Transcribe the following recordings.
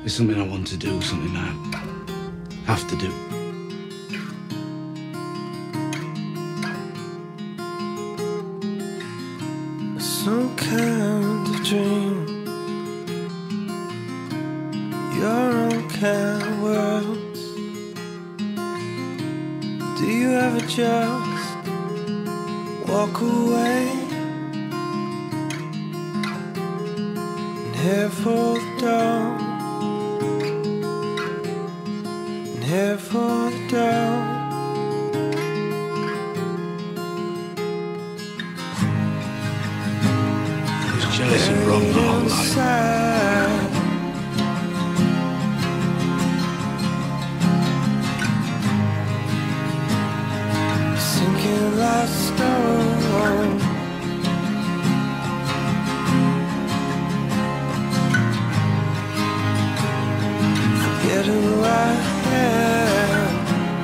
It's something I want to do, something I have to do. Some kind of dream, your own kind of worlds. Do you ever just walk away and head for the door, and head for the door? Jealous of Robb my whole life. Sinking like stone, forget who I am.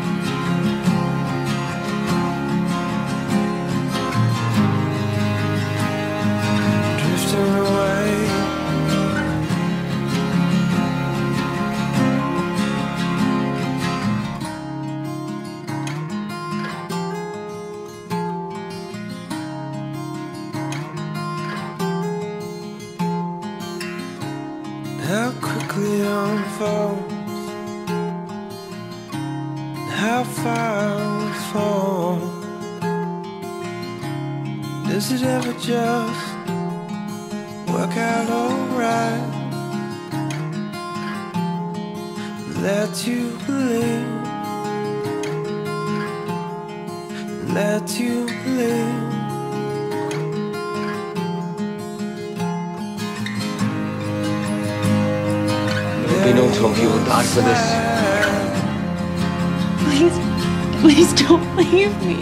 Drifting away, how quickly it unfolds, and how far we fall. Does it ever just work out alright? Let you believe, let you believe. There'll be no talk, you will die for this. Please, please don't leave me.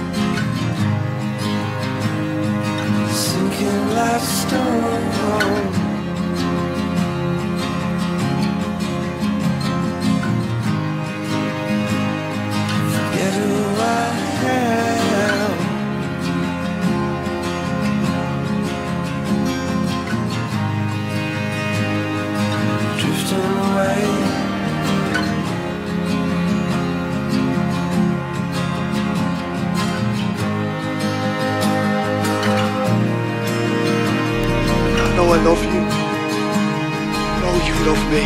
Sinking like stone, forget who I am. Drifting away, I know I love you. I know you love me.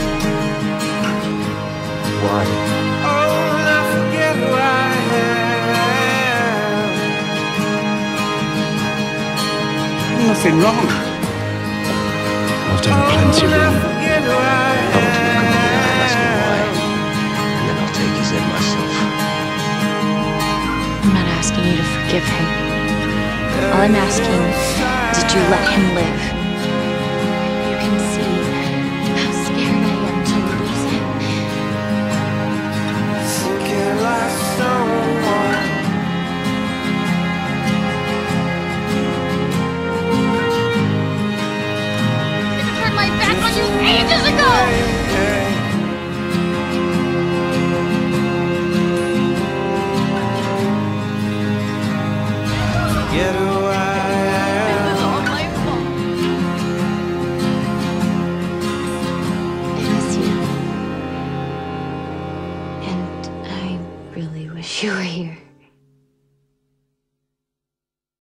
Why? oh, I forget who I am. Nothing wrong. I've done plenty I wrong. forget who I Ask me why, am. and then I'll take his in myself. I'm not asking you to forgive him. All I'm asking is that you let him live. You can see how scared I am to lose him. Sinking like stone, I turned my back on you ages